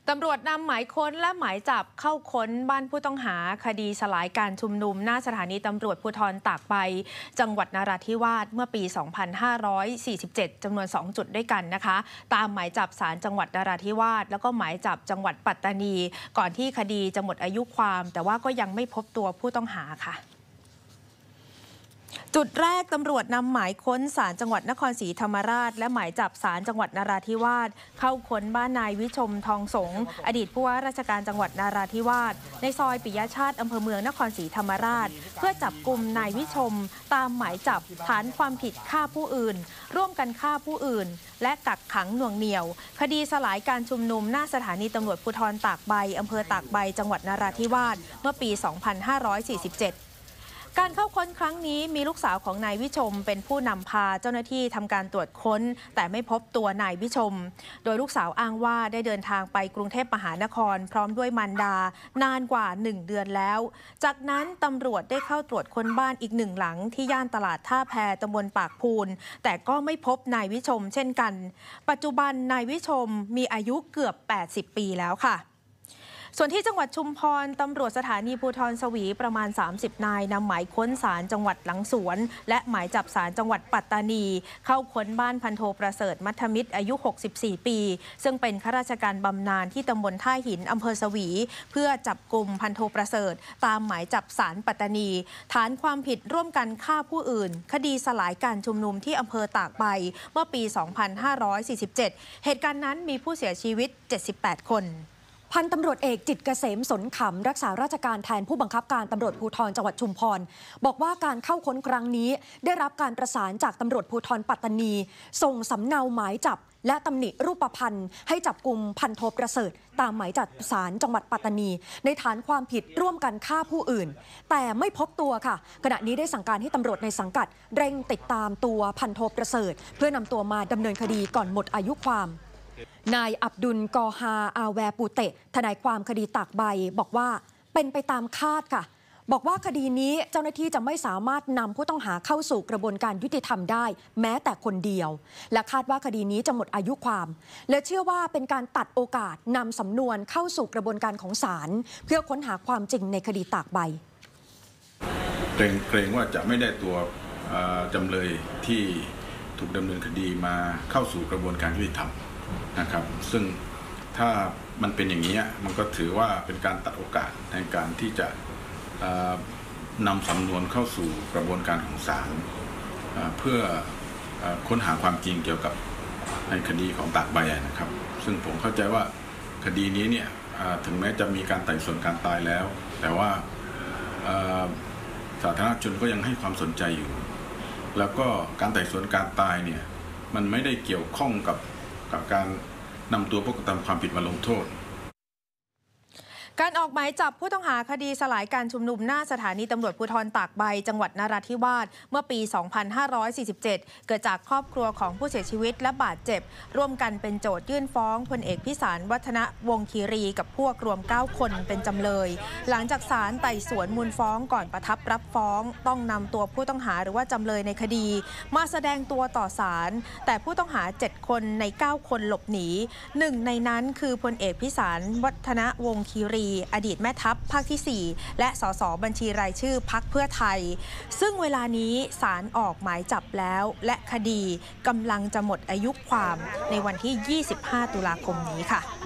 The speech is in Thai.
ตำรวจนำหมายค้นและหมายจับเข้าค้นบ้านผู้ต้องหาคดีสลายการชุมนุมหน้าสถานีตำรวจภูธรตากใบจังหวัดนราธิวาสเมื่อปี 2547 จำนวน 2 จุดด้วยกันนะคะตามหมายจับศาลจังหวัดนราธิวาสแล้วก็หมายจับจังหวัดปัตตานีก่อนที่คดีจะหมดอายุความแต่ว่าก็ยังไม่พบตัวผู้ต้องหาค่ะจุดแรกตำรวจนำหมายค้นศาลจังหวัดนครศรีธรรมราชและหมายจับศาลจังหวัดนราธิวาสเข้าค้นบ้านนายวิชมทองสงฆ์อดีตผู้ว่าราชการจังหวัดนราธิวาสในซอยปิยชาติอำเภอเมืองนครศรีธรรมราชเพื่อจับกุมนายวิชมตามหมายจับฐานความผิดฆ่าผู้อื่นร่วมกันฆ่าผู้อื่นและกักขังหน่วงเหนี่ยวคดีสลายการชุมนุมหน้าสถานีตำรวจภูธรตากใบอำเภอตากใบจังหวัดนราธิวาสเมื่อปี 2547การเข้าค้นครั้งนี้มีลูกสาวของนายวิชมเป็นผู้นำพาเจ้าหน้าที่ทำการตรวจค้นแต่ไม่พบตัวนายวิชมโดยลูกสาวอ้างว่าได้เดินทางไปกรุงเทพมหานครพร้อมด้วยมารดานานกว่า1 เดือนแล้วจากนั้นตำรวจได้เข้าตรวจค้นบ้านอีก1 หลังที่ย่านตลาดท่าแพตำบลปากพูนแต่ก็ไม่พบนายวิชมเช่นกันปัจจุบันนายวิชมมีอายุเกือบ80 ปีแล้วค่ะส่วนที่จังหวัดชุมพรตำรวจสถานีภูธรสวีประมาณ30 นายนำหมายค้นศาลจังหวัดหลังสวนและหมายจับศาลจังหวัดปัตตานีเข้าค้นบ้านพันโทประเสริฐมัทมิตรอายุ64 ปีซึ่งเป็นข้าราชการบำนาญที่ตำบลท่าหินอำเภอสวีเพื่อจับกุมพันโทประเสริฐตามหมายจับศาลปัตตานีฐานความผิดร่วมกันฆ่าผู้อื่นคดีสลายการชุมนุมที่อำเภอตากใบเมื่อปี 2547 เหตุการณ์นั้นมีผู้เสียชีวิต78 คนพันตำรวจเอกจิตรเกษมสนขำรักษาราชการแทนผู้บังคับการตำรวจภูธรจังหวัดชุมพรบอกว่าการเข้าค้นครั้งนี้ได้รับการประสานจากตำรวจภูธรปัตตานีส่งสำเนาหมายจับและตำหนิรูปพรรณให้จับกุมพันโทประเสริฐตามหมายจับศาลจังหวัดปัตตานีในฐานความผิดร่วมกันฆ่าผู้อื่นแต่ไม่พบตัวค่ะขณะนี้ได้สั่งการให้ตำรวจในสังกัดเร่งติดตามตัวพันโทประเสริฐเพื่อนำตัวมาดำเนินคดีก่อนหมดอายุความนายอับดุลกอฮาอาแวปูเตะทนายความคดีตากใบบอกว่าเป็นไปตามคาดค่ะบอกว่าคดีนี้เจ้าหน้าที่จะไม่สามารถนำผู้ต้องหาเข้าสู่กระบวนการยุติธรรมได้แม้แต่คนเดียวและคาดว่าคดีนี้จะหมดอายุความและเชื่อว่าเป็นการตัดโอกาสนำสำนวนเข้าสู่กระบวนการของศาลเพื่อค้นหาความจริงในคดีตากใบเกรงว่าจะไม่ได้ตัวจำเลยที่ถูกดำเนินคดีมาเข้าสู่กระบวนการยุติธรรมนะครับซึ่งถ้ามันเป็นอย่างนี้มันก็ถือว่าเป็นการตัดโอกาสในการที่จะนำสำนวนเข้าสู่กระบวนการของศาลเพื่อค้นหาความจริงเกี่ยวกับในคดีของตากใบนะครับซึ่งผมเข้าใจว่าคดีนี้เนี่ยถึงแม้จะมีการไต่สวนการตายแล้วแต่ว่าสาธารณชนก็ยังให้ความสนใจอยู่แล้วก็การไต่สวนการตายเนี่ยมันไม่ได้เกี่ยวข้องกับการนำตัวผู้กระทำความผิดมาลงโทษการออกหมายจับผู้ต้องหาคดีสลายการชุมนุมหน้าสถานีตำรวจภูธรตากใบจังหวัดนราธิวาสเมื่อปี 2547 เกิดจากครอบครัวของผู้เสียชีวิตและบาดเจ็บร่วมกันเป็นโจทยื่นฟ้องพลเอกพิสารวัฒนวงศ์คีรีกับพวกรวม9 คนเป็นจำเลยหลังจากศาลไต่สวนมูลฟ้องก่อนประทับรับฟ้องต้องนำตัวผู้ต้องหาหรือว่าจำเลยในคดีมาแสดงตัวต่อศาลแต่ผู้ต้องหา7 คนใน9 คนหลบหนี1 ในนั้นคือพลเอกพิสารวัฒนวงศ์คีรีอดีตแม่ทัพภาคที่ 4และสสบัญชีรายชื่อพรรคเพื่อไทยซึ่งเวลานี้ศาลออกหมายจับแล้วและคดีกำลังจะหมดอายุความในวันที่ 25 ตุลาคมนี้ค่ะ